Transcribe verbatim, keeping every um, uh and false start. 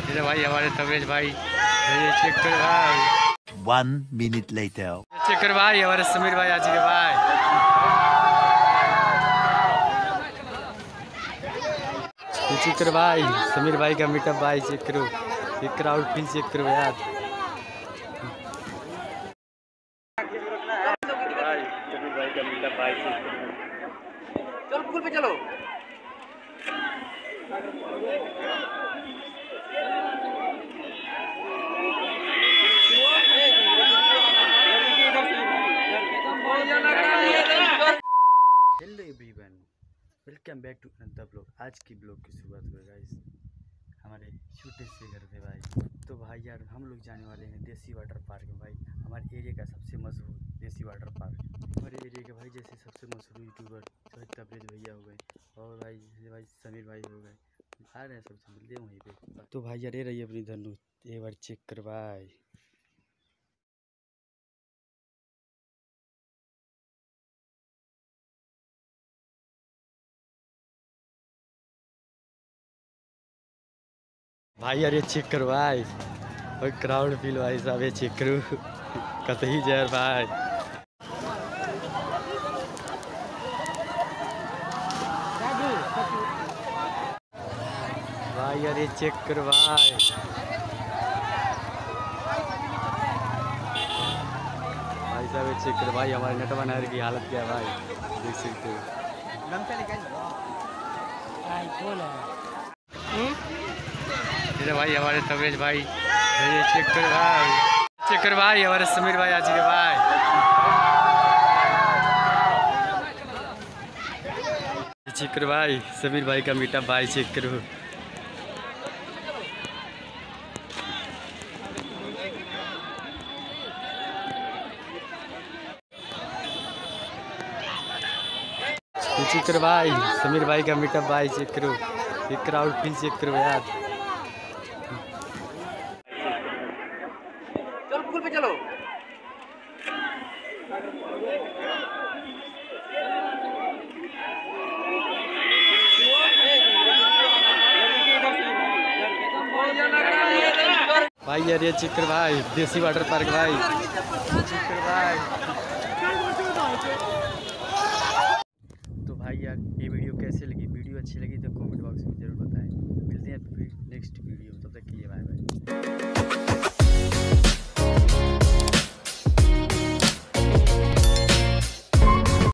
ये भाई हमारे तबरेज भाई, ये चेक कर भाई। One minute later. चेक कर भाई हमारे समीर भाई आज के भाई। चेक कर भाई समीर भाई का मीटअप भाई, चेक करो, ये क्राउड फील चेक करो यार भाई। समीर भाई का मीटअप भाई, चेक करो। चलो पुल पे चलो। Hello everyone, welcome back to another blog. आज की ब्लॉग की शुरुआत हुई गाइस हमारे छोटे से घर से भाई। तो भाई यार हम लोग जाने वाले हैं देसी वाटर पार्क में भाई, हमारे एरिया का सबसे मशहूर देसी वाटर पार्क। हमारे एरिया के भाई जैसे सबसे मशहूर यूट्यूबर तबरेज भैया हो गए, और भाई भाई समीर भाई हो गए, आ रहे हैं सबसे मिलते हैं वहीं पे। तो भाई यार ये रही अपनी धनु, एक बार चेक कर भाई। भाई यार ये चेक करो भाई, और क्राउड फील भाई साहब, ये चेक करो कतई जहर भाई। भाई यार ये चेक करो भाई, भाई साहब ये चेक करो भाई, हमारे नटवा नहर की हालत क्या है भाई, देख सकते हो। ये भाई हमारे तबरेज भाई, ये चेक कर भाई, चेक कर भाई हमारे समीर भाई आज के भाई। चेक कर भाई समीर भाई का मीटअप भाई, चेक करो। चेक कर भाई समीर भाई का मीटअप भाई, चेक करो, ये क्राउड फील चेक करो यार। चलो पुल पे चलो। भाई यार ये चेक कर भाई देसी वाटर पार्क भाई, चेक कर भाई। तो भाई यार ये वीडियो कैसे लगी, वीडियो अच्छी लगी तो कमेंट बॉक्स में जरूर बताएं। मिलते हैं फिर नेक्स्ट वीडियो, तब तक के लिए बाय बाय।